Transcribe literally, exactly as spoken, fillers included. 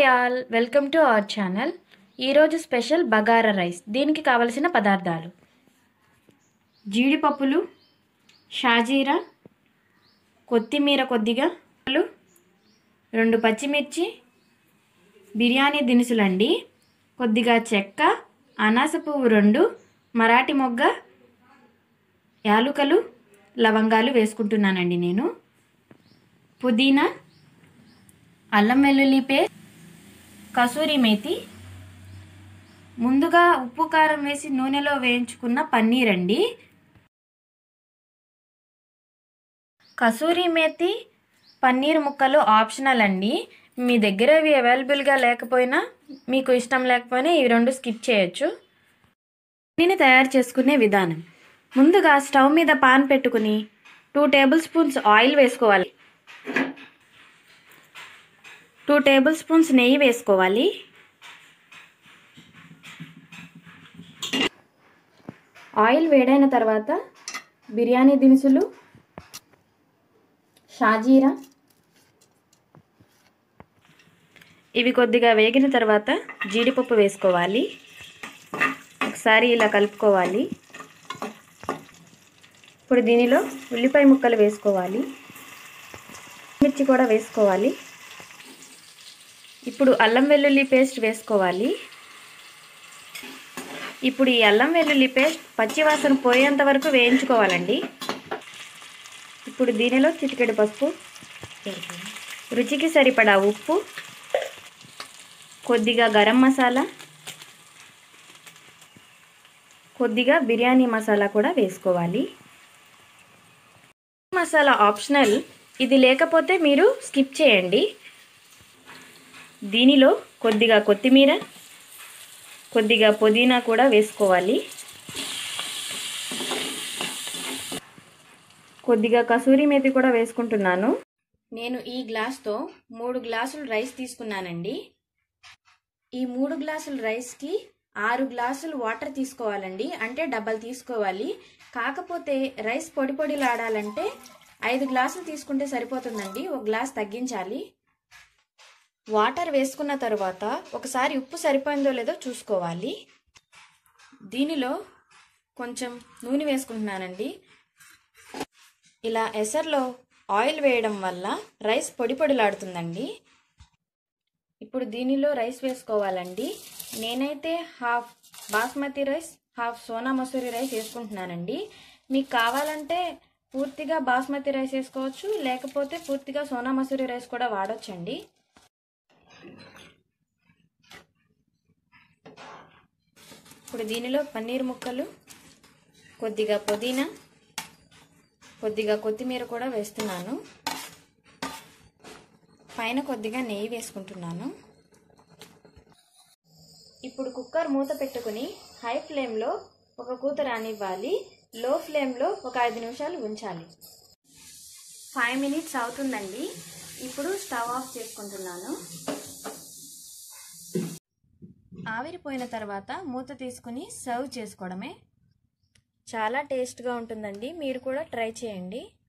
Hi all, welcome to our channel. ఈరోజు special bagara rice. దీనికి కావలసిన పదార్థాలు: జీడిపప్పులు, షాజీరా, కొత్తిమీర కొద్దిగా, రెండు పచ్చిమిర్చి, బిర్యానీ దినుసులండి, కొద్దిగా చెక్క, అనాస పువ్వు రెండు, మరాఠీ మొగ్గ, యాలుకలు, లవంగాలు వేసుకుంటున్నానండి నేను. పుదీనా, అల్లం వెల్లుల్లి పేస్ట్, కసూరి మేతి, ముందుగా ఉప్పు కారం వేసి నూనెలో వేయించుకున్న పన్నీర్ అండి. కసూరి మేతి, పన్నీర్ ముక్కలు ఆప్షనల్ అండి. మీ దగ్గర ఇవి అవైలబుల్గా లేకపోయినా, మీకు ఇష్టం లేకపోయినా ఇవి రెండు స్కిప్ చేయొచ్చు. దీన్ని తయారు చేసుకునే విధానం: ముందుగా స్టవ్ మీద పాన్ పెట్టుకుని టూ టేబుల్ స్పూన్స్ ఆయిల్ వేసుకోవాలి. టూ టేబుల్ స్పూన్స్ నెయ్యి వేసుకోవాలి. ఆయిల్ వేడైన తర్వాత బిర్యానీ దినుసులు, షాజీరా, ఇవి కొద్దిగా వేగిన తర్వాత జీడిపప్పు వేసుకోవాలి. ఒకసారి ఇలా కలుపుకోవాలి. ఇప్పుడు దీనిలో ఉల్లిపాయ ముక్కలు వేసుకోవాలి. మిర్చి కూడా వేసుకోవాలి. ఇప్పుడు అల్లం వెల్లుల్లి పేస్ట్ వేసుకోవాలి. ఇప్పుడు ఈ అల్లం వెల్లుల్లి పేస్ట్ పచ్చివాసన పోయేంత వరకు వేయించుకోవాలండి. ఇప్పుడు దీనిలో చిటికెడు పసుపు, రుచికి సరిపడా ఉప్పు, కొద్దిగా గరం మసాలా, కొద్దిగా బిర్యానీ మసాలా కూడా వేసుకోవాలి. మసాలా ఆప్షనల్, ఇది లేకపోతే మీరు స్కిప్ చేయండి. దీనిలో కొద్దిగా కొత్తిమీర, కొద్దిగా పుదీనా కూడా వేసుకోవాలి. కొద్దిగా కసూరి మేతి కూడా వేసుకుంటున్నాను. నేను ఈ గ్లాస్తో మూడు గ్లాసులు రైస్ తీసుకున్నానండి. ఈ మూడు గ్లాసుల రైస్కి ఆరు గ్లాసులు వాటర్ తీసుకోవాలండి. అంటే డబల్ తీసుకోవాలి. కాకపోతే రైస్ పొడి పొడిలాడాలంటే ఐదు గ్లాసులు తీసుకుంటే సరిపోతుందండి. ఒక గ్లాస్ తగ్గించాలి. వాటర్ వేసుకున్న తర్వాత ఒకసారి ఉప్పు సరిపోయిందో లేదో చూసుకోవాలి. దీనిలో కొంచెం నూనె వేసుకుంటున్నానండి. ఇలా ఎసర్లో ఆయిల్ వేయడం వల్ల రైస్ పొడి పొడిలాడుతుందండి. ఇప్పుడు దీనిలో రైస్ వేసుకోవాలండి. నేనైతే half basmati rice, half Sona Masuri rice వేసుకుంటున్నానండి. మీకు కావాలంటే పూర్తిగా బాస్మతి రైస్ వేసుకోవచ్చు, లేకపోతే పూర్తిగా సోనా మసూరి రైస్ కూడా వాడొచ్చండి. ఇప్పుడు దీనిలో పన్నీర్ ముక్కలు, కొద్దిగా పుదీనా, కొద్దిగా కొత్తిమీర కూడా వేస్తున్నాను. పైన కొద్దిగా నెయ్యి వేసుకుంటున్నాను. ఇప్పుడు కుక్కర్ మూత పెట్టుకుని హై ఫ్లేమ్లో ఒక కూత రానివ్వాలి. లో ఫ్లేమ్లో ఒక ఐదు నిమిషాలు ఉంచాలి. ఫైవ్ మినిట్స్ అవుతుందండి. ఇప్పుడు స్టవ్ ఆఫ్ చేసుకుంటున్నాను. ఆవిరిపోయిన తర్వాత మూత తీసుకుని సర్వ్ చేసుకోవడమే. చాలా టేస్ట్గా ఉంటుందండి. మీరు కూడా ట్రై చేయండి.